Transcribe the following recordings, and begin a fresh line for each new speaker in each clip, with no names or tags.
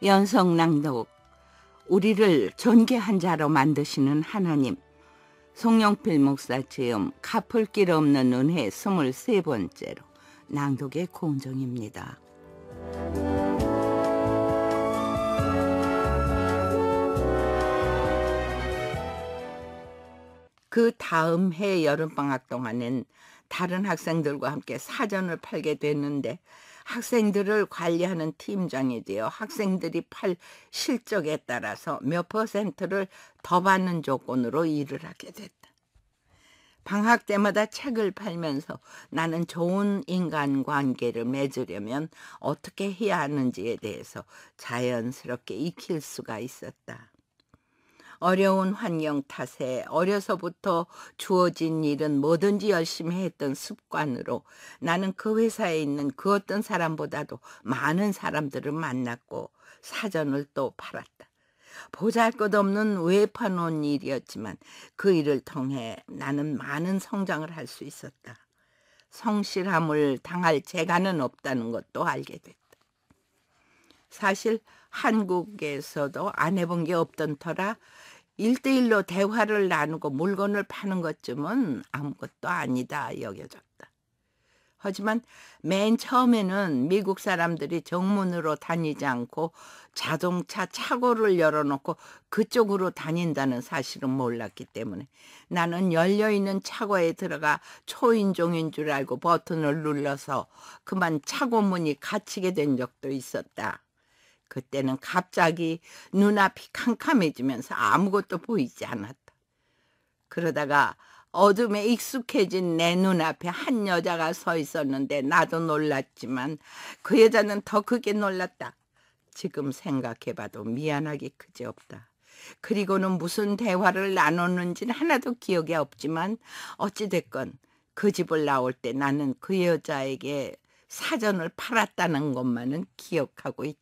연성낭독. 우리를 존귀한 자로 만드시는 하나님. 송영필 목사 지음 갚을 길 없는 은혜 23번째로 낭독의 공정입니다. 그 다음 해 여름방학 동안엔 다른 학생들과 함께 사전을 팔게 됐는데, 학생들을 관리하는 팀장이 되어 학생들이 팔 실적에 따라서 몇 퍼센트를 더 받는 조건으로 일을 하게 됐다. 방학 때마다 책을 팔면서 나는 좋은 인간관계를 맺으려면 어떻게 해야 하는지에 대해서 자연스럽게 익힐 수가 있었다. 어려운 환경 탓에 어려서부터 주어진 일은 뭐든지 열심히 했던 습관으로 나는 그 회사에 있는 그 어떤 사람보다도 많은 사람들을 만났고 사전을 또 팔았다. 보잘것없는 외판원 일이었지만 그 일을 통해 나는 많은 성장을 할 수 있었다. 성실함을 당할 재간은 없다는 것도 알게 됐다. 사실 한국에서도 안 해본 게 없던 터라 1대1로 대화를 나누고 물건을 파는 것쯤은 아무것도 아니다 여겨졌다. 하지만 맨 처음에는 미국 사람들이 정문으로 다니지 않고 자동차 차고를 열어놓고 그쪽으로 다닌다는 사실은 몰랐기 때문에 나는 열려있는 차고에 들어가 초인종인 줄 알고 버튼을 눌러서 그만 차고 문이 닫히게 된 적도 있었다. 그때는 갑자기 눈앞이 캄캄해지면서 아무것도 보이지 않았다. 그러다가 어둠에 익숙해진 내 눈앞에 한 여자가 서 있었는데 나도 놀랐지만 그 여자는 더 크게 놀랐다. 지금 생각해봐도 미안하기 그지없다. 그리고는 무슨 대화를 나눴는지는 하나도 기억이 없지만 어찌됐건 그 집을 나올 때 나는 그 여자에게 사전을 팔았다는 것만은 기억하고 있다.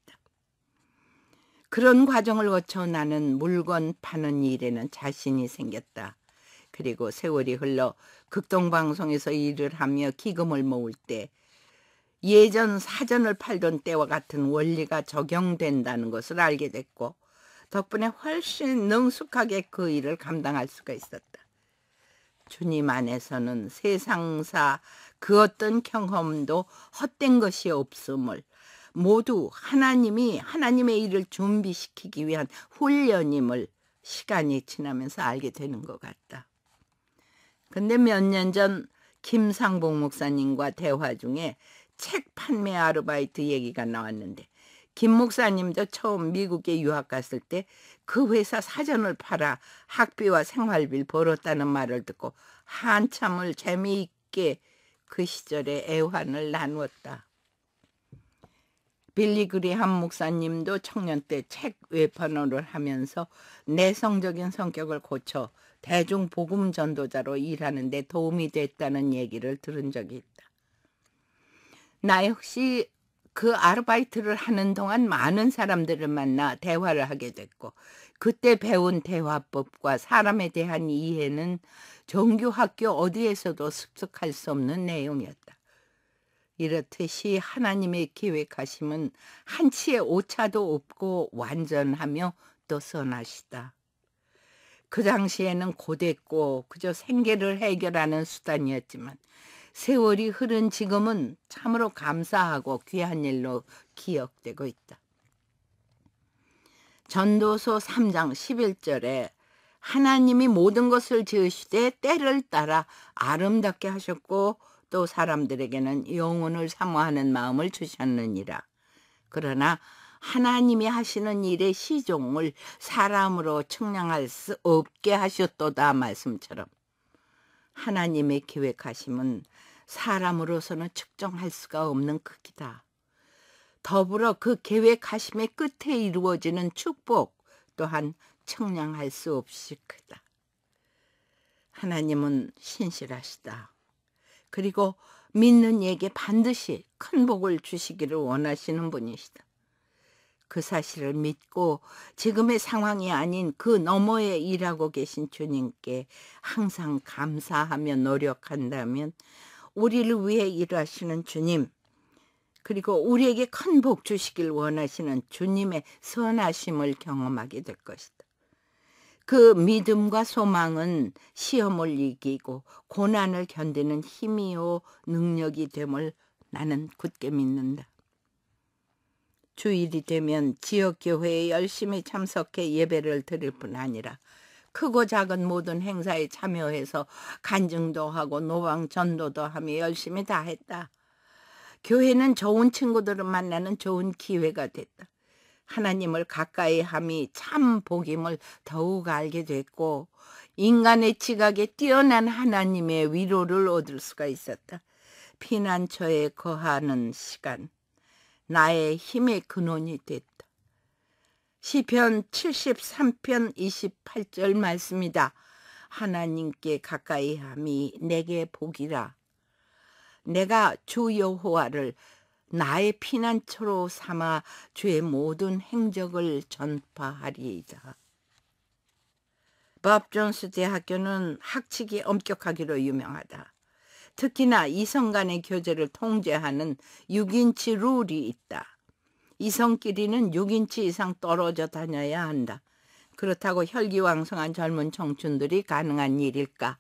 그런 과정을 거쳐 나는 물건 파는 일에는 자신이 생겼다. 그리고 세월이 흘러 극동방송에서 일을 하며 기금을 모을 때 예전 사전을 팔던 때와 같은 원리가 적용된다는 것을 알게 됐고 덕분에 훨씬 능숙하게 그 일을 감당할 수가 있었다. 주님 안에서는 세상사 그 어떤 경험도 헛된 것이 없음을 모두 하나님의 일을 준비시키기 위한 훈련임을 시간이 지나면서 알게 되는 것 같다. 근데 몇 년 전 김상복 목사님과 대화 중에 책 판매 아르바이트 얘기가 나왔는데, 김 목사님도 처음 미국에 유학 갔을 때 그 회사 사전을 팔아 학비와 생활비를 벌었다는 말을 듣고 한참을 재미있게 그 시절의 애환을 나누었다. 빌리 그리함 목사님도 청년 때 책 외판원을 하면서 내성적인 성격을 고쳐 대중 복음 전도자로 일하는 데 도움이 됐다는 얘기를 들은 적이 있다. 나 역시 그 아르바이트를 하는 동안 많은 사람들을 만나 대화를 하게 됐고 그때 배운 대화법과 사람에 대한 이해는 정규 학교 어디에서도 습득할 수 없는 내용이었다. 이렇듯이 하나님의 계획하심은 한치의 오차도 없고 완전하며 또 선하시다. 그 당시에는 고됐고 그저 생계를 해결하는 수단이었지만 세월이 흐른 지금은 참으로 감사하고 귀한 일로 기억되고 있다. 전도서 3장 11절에 하나님이 모든 것을 지으시되 때를 따라 아름답게 하셨고 또 사람들에게는 영혼을 사모하는 마음을 주셨느니라. 그러나 하나님이 하시는 일의 시종을 사람으로 측량할 수 없게 하셨도다 말씀처럼 하나님의 계획하심은 사람으로서는 측정할 수가 없는 크기다. 더불어 그 계획하심의 끝에 이루어지는 축복 또한 측량할 수 없이 크다. 하나님은 신실하시다. 그리고 믿는 이에게 반드시 큰 복을 주시기를 원하시는 분이시다. 그 사실을 믿고 지금의 상황이 아닌 그 너머에 일하고 계신 주님께 항상 감사하며 노력한다면 우리를 위해 일하시는 주님, 그리고 우리에게 큰 복 주시길 원하시는 주님의 선하심을 경험하게 될 것이다. 그 믿음과 소망은 시험을 이기고 고난을 견디는 힘이요 능력이 됨을 나는 굳게 믿는다. 주일이 되면 지역교회에 열심히 참석해 예배를 드릴 뿐 아니라 크고 작은 모든 행사에 참여해서 간증도 하고 노방 전도도 하며 열심히 다 했다. 교회는 좋은 친구들을 만나는 좋은 기회가 됐다. 하나님을 가까이 함이 참 복임을 더욱 알게 됐고 인간의 지각에 뛰어난 하나님의 위로를 얻을 수가 있었다. 피난처에 거하는 시간, 나의 힘의 근원이 됐다. 시편 73편 28절 말씀이다. 하나님께 가까이 함이 내게 복이라. 내가 주 여호와를 나의 피난처로 삼아 주의 모든 행적을 전파하리이다. 밥 존스 대학교는 학칙이 엄격하기로 유명하다. 특히나 이성 간의 교제를 통제하는 6인치 룰이 있다. 이성끼리는 6인치 이상 떨어져 다녀야 한다. 그렇다고 혈기왕성한 젊은 청춘들이 가능한 일일까?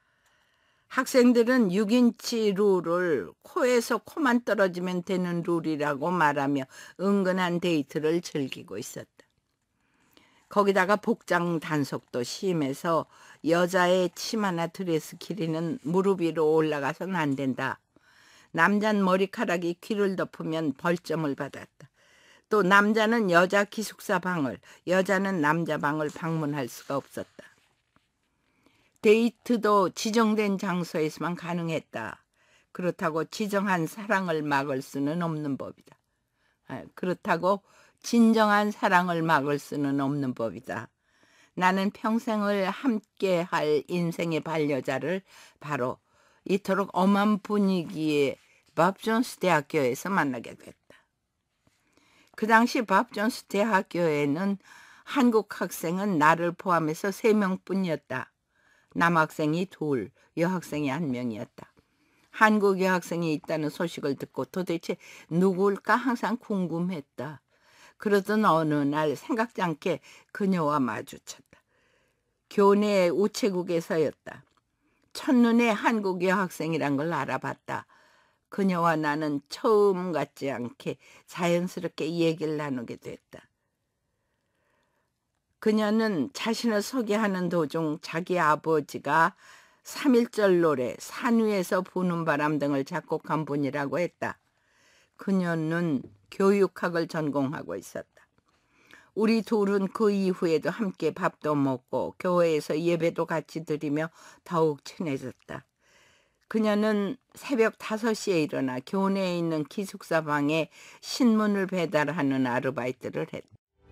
학생들은 6인치 룰을 코에서 코만 떨어지면 되는 룰이라고 말하며 은근한 데이트를 즐기고 있었다. 거기다가 복장 단속도 심해서 여자의 치마나 드레스 길이는 무릎 위로 올라가서는 안 된다. 남자는 머리카락이 귀를 덮으면 벌점을 받았다. 또 남자는 여자 기숙사 방을, 여자는 남자 방을 방문할 수가 없었다. 데이트도 지정된 장소에서만 가능했다. 그렇다고 지정한 사랑을 막을 수는 없는 법이다. 그렇다고 진정한 사랑을 막을 수는 없는 법이다. 나는 평생을 함께할 인생의 반려자를 바로 이토록 엄한 분위기의 밥 존스 대학교에서 만나게 됐다. 그 당시 밥 존스 대학교에는 한국 학생은 나를 포함해서 3명뿐이었다. 남학생이 2, 여학생이 1명이었다. 한국 여학생이 있다는 소식을 듣고 도대체 누구일까 항상 궁금했다. 그러던 어느 날 생각지 않게 그녀와 마주쳤다. 교내 우체국에서였다. 첫눈에 한국 여학생이란 걸 알아봤다. 그녀와 나는 처음 같지 않게 자연스럽게 얘기를 나누게 됐다. 그녀는 자신을 소개하는 도중 자기 아버지가 3.1절 노래 산 위에서 부는 바람 등을 작곡한 분이라고 했다. 그녀는 교육학을 전공하고 있었다. 우리 둘은 그 이후에도 함께 밥도 먹고 교회에서 예배도 같이 드리며 더욱 친해졌다. 그녀는 새벽 5시에 일어나 교내에 있는 기숙사 방에 신문을 배달하는 아르바이트를 했다.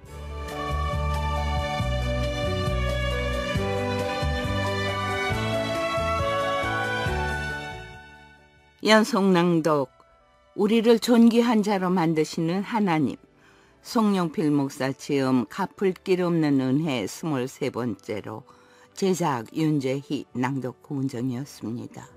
연속낭독. 우리를 존귀한 자로 만드시는 하나님. 송영필 목사 지음 갚을 길 없는 은혜 23번째로 제작 윤재희 낭독 고은정이었습니다.